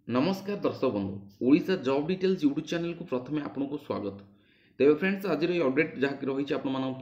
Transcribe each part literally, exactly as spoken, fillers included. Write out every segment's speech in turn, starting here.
नमस्कार दर्शक बंधु Odisha job details YouTube channel को प्रथम आपको स्वागत। तेज फ्रेंड्स आज अपडेट जहाँ रही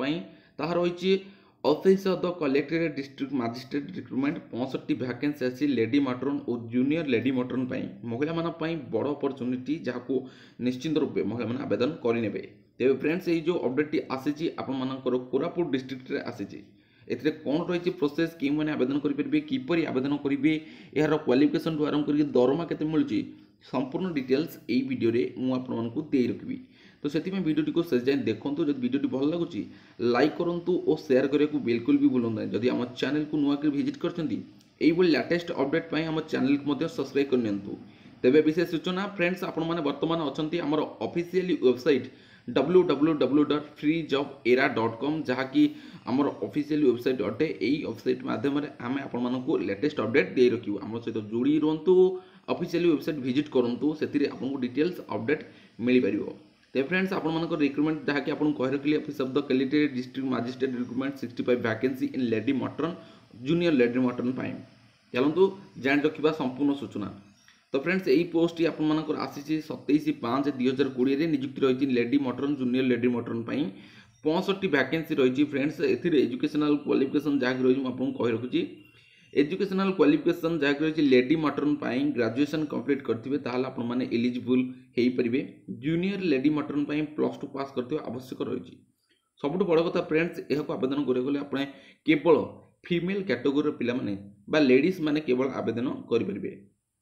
आप रही office of the collected district magistrate recruitment पैंसठ भैकेंसी अच्छी लेडी माट्रन और जूनियर लेडी माट्रन महिला मानी बड़ अपरचुनिटी जहाँ निश्चिंत रूपे महिला मैंने आवेदन करेंगे। तेज फ्रेंड्स ये जो अपडेट आसी आपर कोरापुट डिस्ट्रिक्ट आसी एथिरे कौन रही प्रोसेस कि मैंने आवेदन करेंगे किपर आवेदन करेंगे यार क्वालिफिकेशन ठूँ आरंभ कर दरमा के मिलूँ संपूर्ण डिटेल्स यही वीडियो मुझे दे रखी। तो से वीडियो को शेष जाए देखूँ जब वीडियो भल लगुच लाइक करूँ और शेयर करने को बिल्कुल भी भूलु ना। जदि आम चैनल को नुआ विजिट कर लेटेस्ट अपडेट आम चैनल को सब्सक्राइब करनी। तेरे विशेष सूचना फ्रेंड्स आपण मैंने बर्तमान अच्छा आम official website W W W dot free job era dot com जहाँकि आमर ऑफिशियल वेबसाइट अटे यही वेबसाइट माध्यम आम आपको लेटेस्ट अपडेट दे रखू। आम सहित जोड़ी रुहतु ऑफिशियल वेबसाइट विजिट करूँ से आपको डिटेल्स अपडेट मिल पार। तो फ्रेंड्स आप रिक्रुटमेंट जहाँकि आपको कह रखी office of the collected district magistrate recruitment sixty five vacancy in lady matron junior lady matron चलतु जान रखा संपूर्ण सूचना। तो फ्रेंड्स यही पोस्ट आपर आसी सतैश पाँच दुई हजार कोड़े निजुक्ति रही lady matron junior lady matron पैंसठ वैकेंसी रही। फ्रेंड्स एजुकेशनल क्वालिफिकेशन जहाँ रही मुझे कही रखुच्छी एजुकेशनल क्वालिफिकेशन जहाँ रही लेडी मटन ग्रेजुएशन कंप्लीट करेंगे मैंने एलिजिबल हो पारे। Junior lady matron plus two pass करते आवश्यक रही। सबुठ बड़ कथा फ्रेंड्स यह आवेदन करेंगे आप केवल फीमेल कैटेगोरी पिला माने लेडीज माने केवल आवेदन करेंगे।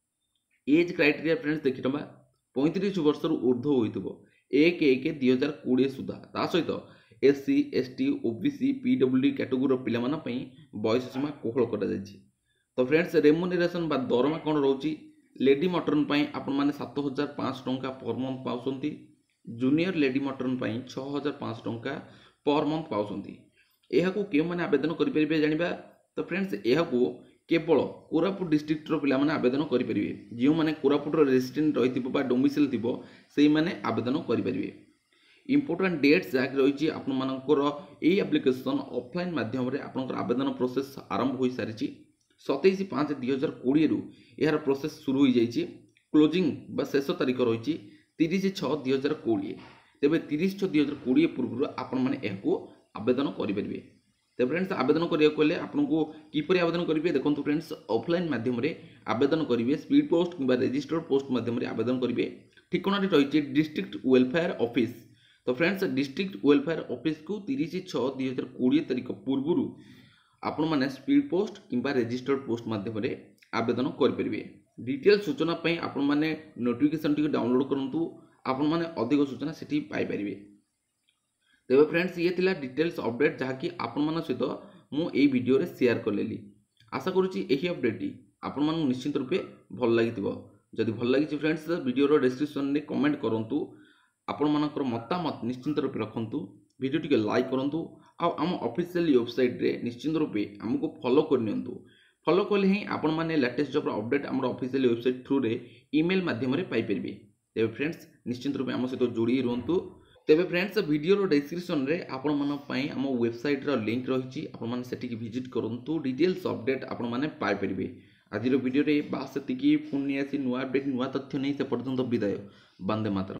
एज क्राइटेरिया फ्रेंड्स देखी ना पैंतीस वर्ष ऊर्ध्व हो एक एक दुई हजार कोड़े सुधा ता सहित S C S T OBC PW category पिला बयस सीमा कोहल कर। तो फ्रेंड्स रेमुनेरेशन बा दरमा कौन रोची लेडी मटन आपण मैंने सात हजार पाँच टंका पर मंथ पाँच जूनियर लेडी मटन छः हजार पाँच टंका पर मंथ पाँच यह क्यों मैंने आवेदन करेंगे जाना। तो फ्रेंड्स यह केवल कोरापुट डिस्ट्रिक्टर पिला माने आवेदन करेंगे जो मैंने कोरापुट रेसिडेंट रही डोमिसाइल थी से मैंने आवेदन करेंगे। इंपोर्टेंट डेट्स जहाँ रही आपर यही एप्लिकेशन ऑफलाइन माध्यम आप आवेदन प्रोसेस आरंभ हो सारी सतैश पाँच दुई हजार कोड़े यार प्रोसेस शुरू हो जाए क्लोजिंग शेष तारीख रही तीस छः दुई हजार कोड़े तेज तीस छः दुई हजार कोड़े पूर्व आपण मैंने आवेदन करेंगे। तो फ्रेंड्स आवेदन करने आपको किपर आवेदन करेंगे देखो फ्रेंड्स ऑफलाइन माध्यम आवेदन करेंगे स्पीड पोस्ट कि रजिस्टर्ड पोस्ट माध्यम आवेदन करेंगे। ठिकाना रही डिस्ट्रिक्ट वेलफेयर ऑफिस। तो फ्रेंड्स डिस्ट्रिक्ट वेलफेयर ऑफिस को तीस छः दुई हजार कोड़े तारीख पूर्व आपण मैंने स्पीड पोस्ट कि रजिस्टर्ड पोस्ट माध्यम आवेदन करेंगे। डिटेल सूचना आपण मैंने नोटिफिकेशन टी डाउनलोड करूँ आपण मैंने अधिक सूचना से पाइपर। तेज फ्रेंड्स ये थिला डिटेल्स अपडेट जहाँकि आपण मान सहित मुझे वीडियो रे शेयर करेली। आशा करुच्ची यही अपडेट आपण मानू निश्चित रूपे भल लगी। जदि भल लगी फ्रेंड्स वीडियो डिस्क्रिप्शन में कमेंट करूँ आपण मानकर मतामत निश्चित रूपे रखुँ वीडियो टी लाइक करूँ आम ऑफिशियल वेबसाइट रे निश्चित रूपे आमको फॉलो करनी फॉलो कले ही आपण मैंने लेटेस्ट जॉब अपडेट आम ऑफिशियल वेबसाइट थ्रू रे ईमेल माध्यम पाइपर। तेज फ्रेंड्स निश्चित रूपे आम सहित जोड़ी रुहतु। तेज फ्रेंड्स वीडियो डिस्क्रिप्शन रे आपण मानी आम वेबसाइट रो लिंक रही आपने से विजिट करूँ डिटेल्स अपडेट आपण मैंने पाइपर। आज वीडियो बास से पुणी आसी नुआ अपडेट नुआ तथ्य नहीं से पर्यंत विदाय। वंदे मातरम।